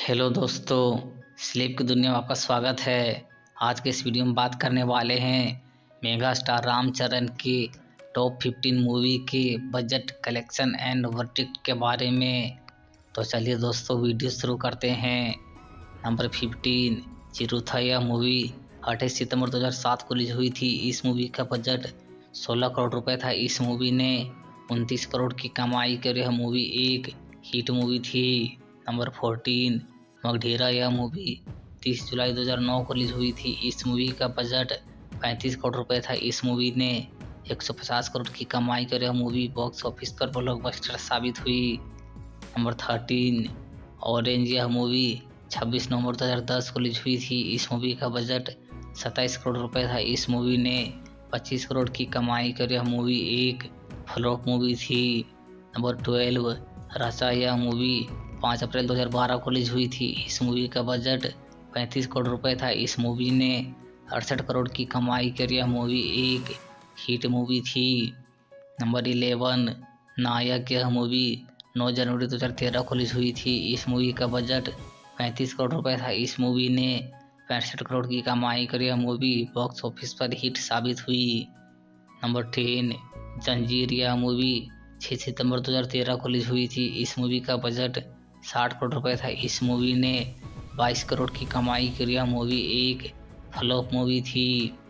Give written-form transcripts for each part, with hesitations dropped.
Hello दोस्तों, sleep की दुनिया में आपका स्वागत है। आज के इस वीडियो में बात करने वाले हैं मेगा स्टार रामचरण की टॉप 15 मूवी की बजट कलेक्शन एंड वर्डिक्ट के बारे में। तो चलिए दोस्तों वीडियो शुरू करते हैं। नंबर 15 चिरुथा। यह मूवी 28 सितंबर 2007 को रिलीज हुई थी। इस मूवी का बजट 16 करोड़ रुपए था। इस मूवी ने 29 करोड़ की कमाई कर यह मूवी एक हिट मूवी थी। नंबर 14 मगधीरा। यह मूवी 30 जुलाई 2009 को रिलीज हुई थी। इस मूवी का बजट 35 करोड़ रुपए था। इस मूवी ने 150 करोड़ की कमाई कर यह मूवी बॉक्स ऑफिस पर ब्लॉकबस्टर साबित हुई। Number 13 Orange. यह मूवी 26 नवंबर 2010 को रिलीज हुई थी। इस मूवी का बजट 27 करोड़ रुपए था। इस मूवी ने 25 करोड़ की कमाई कर यह मूवी एक फ्लॉप मूवी थी। नंबर 12 रचा। यह मूवी 5 अप्रैल 2012 को रिलीज हुई थी। इस मूवी का बजट 35 करोड़ रुपए था। इस मूवी ने 68 करोड़ की कमाई कर यह मूवी एक हिट मूवी थी। नंबर 11 नायक। यह मूवी 9 जनवरी 2013 को रिलीज हुई थी। इस मूवी का बजट 35 करोड़ रुपए था। इस मूवी ने 65 करोड़ की कमाई कर यह मूवी बॉक्स ऑफिस पर हिट साबित हुई। नंबर 10 जंजीर। यह मूवी 6 सितंबर 2013 को रिलीज हुई थी। इस मूवी का बजट 60 करोड़ रुपए था। इस मूवी ने 22 करोड़ की कमाई कर यह मूवी एक फ्लॉप मूवी थी।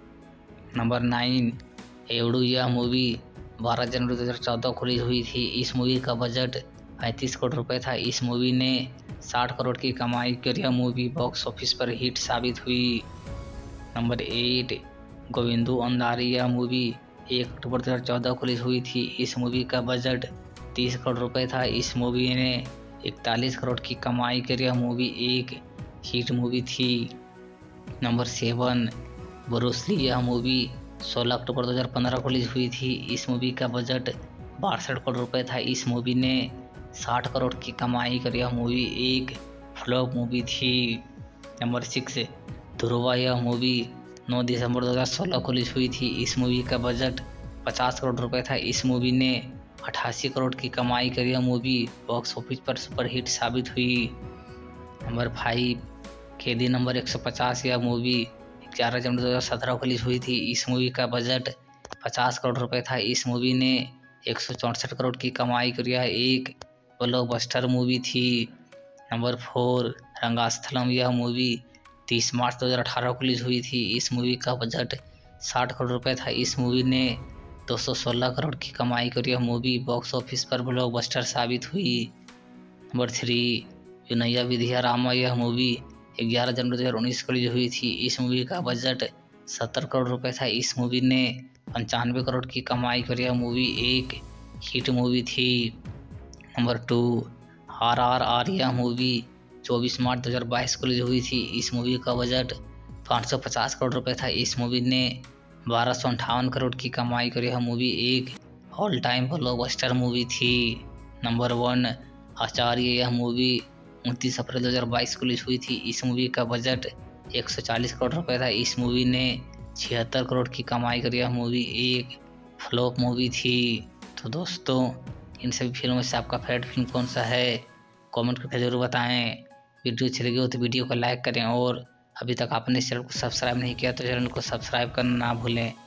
नंबर 9 एवडू। यह मूवी 12 जनवरी 2014 को रिलीज हुई थी। इस मूवी का बजट 35 करोड़ रुपए था। इस मूवी ने 60 करोड़ की कमाई कर यह मूवी बॉक्स ऑफिस पर हिट साबित हुई। नंबर 8 गोविंदू अंधारी। यह मूवी 1 अक्टूबर 2014 को रिलीज हुई थी। इस मूवी का बजट 30 करोड़ रुपए था। इस मूवी ने 41 करोड़ की कमाई कर यह मूवी एक हिट मूवी थी। Number 7 Bruce Lee. यह मूवी 16 अक्टूबर 2015 को रिलीज हुई थी। इस मूवी का बजट 62 करोड़ रुपए था। इस मूवी ने 60 करोड़ की कमाई कर यह मूवी एक फ्लॉप मूवी थी। नंबर 6 ध्रुवा। यह मूवी 9 दिसंबर 2016 को रिलीज हुई थी। इस मूवी का बजट 50 करोड़ रुपए था। इस मूवी ने 88 करोड़ की कमाई कर यह मूवी बॉक्स ऑफिस पर सुपरहिट साबित हुई। नंबर 5 कैदी नंबर 150। यह मूवी 11 जनवरी 2017 को रिलीज हुई थी। इस मूवी का बजट 50 करोड़ रुपए था। इस मूवी ने 164 करोड़ की कमाई कर यह एक ब्लॉकबस्टर मूवी थी। नंबर 4 रंगास्थलम। यह मूवी 30 मार्च 2018 को रिलीज हुई थी। इस मूवी का बजट 60 करोड़ रुपए था। इस मूवी ने 216 करोड़ की कमाई कर यह मूवी बॉक्स ऑफिस पर ब्लॉकबस्टर साबित हुई। नंबर 3 विनया विधिया रामा। यह मूवी 11 जनवरी 2019 को रिलीज हुई थी। इस मूवी का बजट 70 करोड़ रुपए था। इस मूवी ने 95 करोड़ की कमाई कर यह मूवी एक हिट मूवी थी। Number 2 RRR। यह मूवी 24 मार्च 2022 को रिलीज हुई थी। इस मूवी का बजट 550 करोड़ रुपए था। इस मूवी ने 1258 करोड़ की कमाई कर यह मूवी एक ऑल टाइम ब्लॉकबस्टर मूवी थी। नंबर 1 आचार्य। यह मूवी 29 अप्रैल 2022 को रिलीज हुई थी। इस मूवी का बजट 140 करोड़ रुपए था। इस मूवी ने 76 करोड़ की कमाई कर यह मूवी एक फ्लॉप मूवी थी। तो दोस्तों इन सभी फिल्मों से आपका फेवरेट फिल्म कौन सा है कमेंट करके जरूर बताएं। वीडियो अच्छी लगी हो तो वीडियो को लाइक करें और अभी तक आपने इस चैनल को सब्सक्राइब नहीं किया तो चैनल को सब्सक्राइब करना ना भूलें।